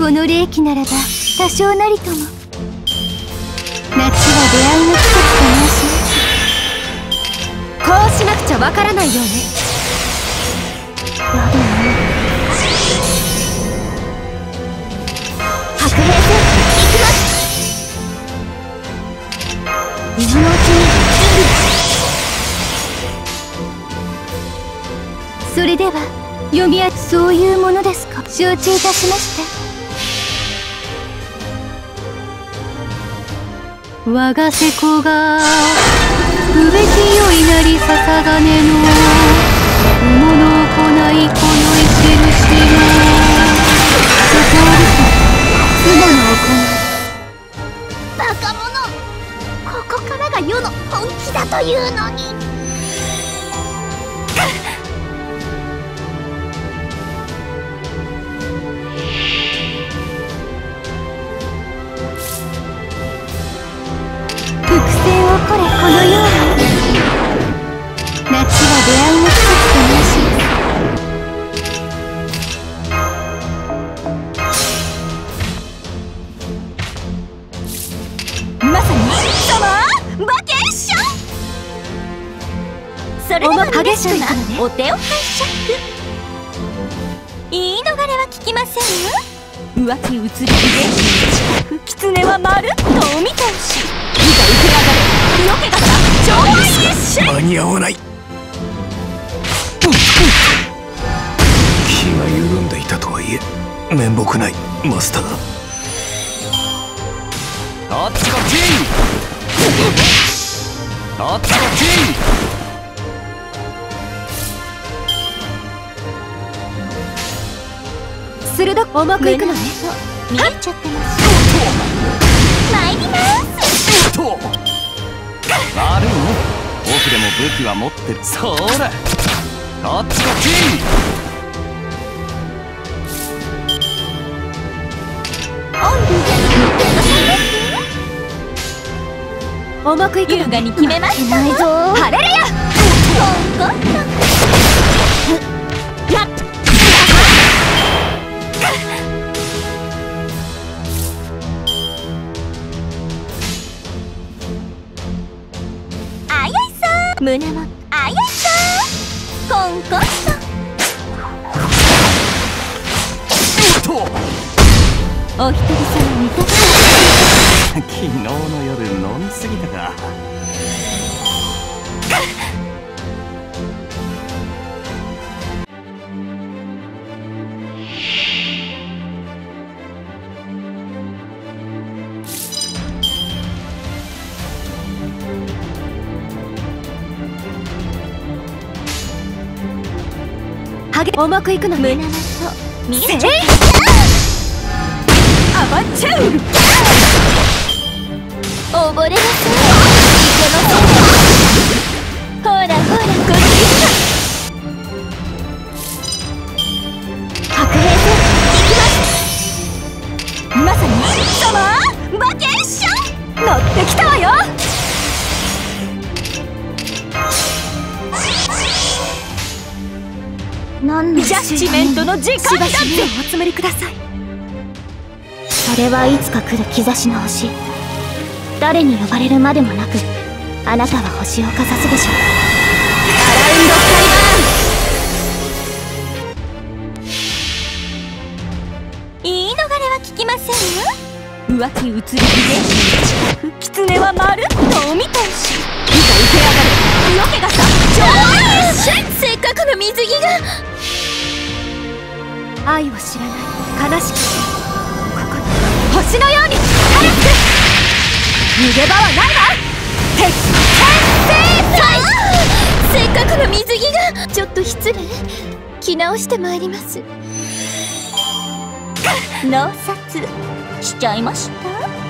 この霊気ならば多少なりとも。夏は出会いの季節と申します。こうしなくちゃわからないようね。やだね。白兵戦行きます。今のうちにそれでは読みそういうものですか。承知いたしました。我が瀬古が不べきよいなりささがねの物の行いこの生きるしのそこあると妻の行い。バカ者、ここからが世の本気だというのに。これこのように夏は出会いの季節と申します。まさに様バケーション。それでは皆様お手を拝借。言い逃れは聞きませんよ。浮気移り気で近く狐はまるっとお見通し。いざ受け上がれよけがさ上位一瞬。 間に合わない。気が緩んでいたとはいえ面目ないマスター。あっちこっちあっちこっち。 鋭く重くいくのね。 見えちゃってます。参ります。 悪いね。僕でも武器は持ってる。そーらこっちこっち。 重くいくの。 優雅に決めました。 ないぞ。ハレルヤ。 コンコンやっ胸もあやさコンコンとお一人様味方。 昨日の夜飲みすぎたか。 重くいくのね。 胸元見えちゃった。 あばっちゃう。 溺れません。いけません。ほらほらこっち。 白兵戦行きます。まさにサマーバケーション。乗ってきたわよ。 何のジャッジメントの時間だって。お集まりください。 それはいつか来る兆しの星。誰に呼ばれるまでもなくあなたは星をかざすでしょう。 アラウンドス言い逃れは聞きませんよ。 浮気移り気で近く狐はまるっとお見通し。いざ受け上がれよけがさせっかくの水着が。 愛を知らない悲しきここに星のように早く逃げ場はないわ。鉄せっかくの水着が。ちょっと失礼。着直してまいります。納札しちゃいました。